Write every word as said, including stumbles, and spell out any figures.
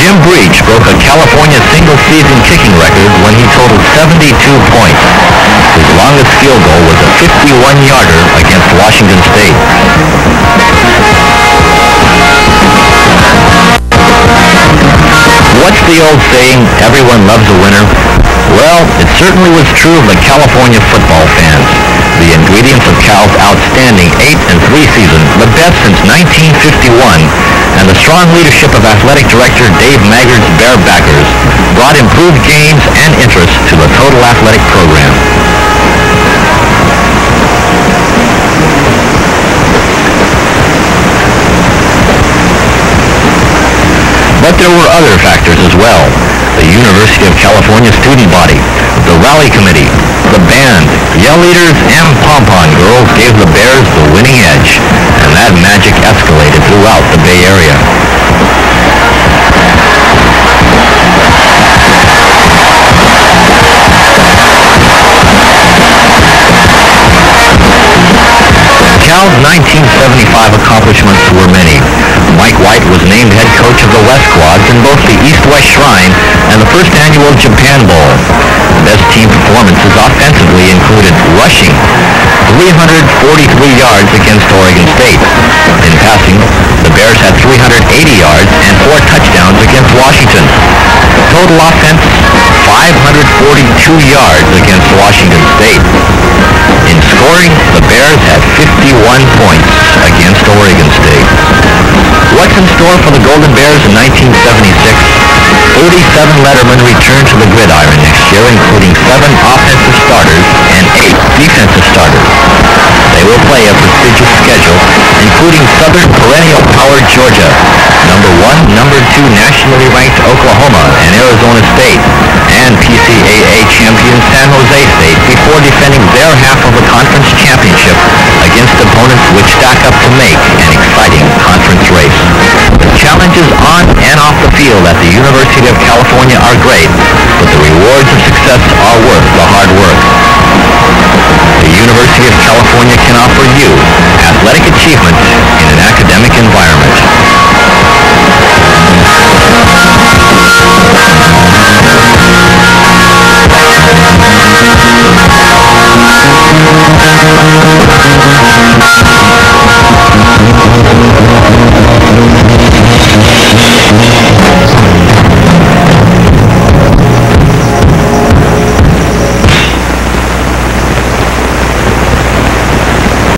Jim Breach broke a California single-season kicking record when he totaled seventy-two points. His longest field goal was a fifty-one-yarder against Washington State. What's the old saying, everyone loves a winner? Well, it certainly was true of the California football fans. The ingredients of Cal's outstanding eight and three season, the best since nineteen fifty-one, and the strong leadership of athletic director Dave Maggard's Bearbackers brought improved games and interest to the total athletic program. But there were other factors as well. The University of California student body, the rally committee, the band, yell leaders, and pom-pom girls gave the Bears the winning edge, and that magic escalated throughout the Bay Area. Cal's nineteen seventy-five accomplishments were many. Mike White was named head coach of the West Quads in both the East-West Shrine and the first annual Japan Bowl. Best team performances offensively included rushing three hundred forty-three yards against Oregon State. In passing, the Bears had three hundred eighty yards and four touchdowns against Washington. Total offense, five hundred forty-two yards against Washington State. In scoring, the Bears had fifty-one points against Oregon State. What's in store for the Golden Bears in nineteen seventy-six? thirty-seven Lettermen return to the gridiron next year, including seven offensive starters and eight defensive starters. They will play a prestigious schedule, including Southern perennial power Georgia, number one, number two nationally ranked Oklahoma and Arizona State, and P C A A champion San Jose State before defending their half of the conference championship against opponents which stack up to make an exciting conference race. The challenges on and off the field at the University of California are great, but the rewards of success are worth the hard work. The University of California can offer you athletic achievement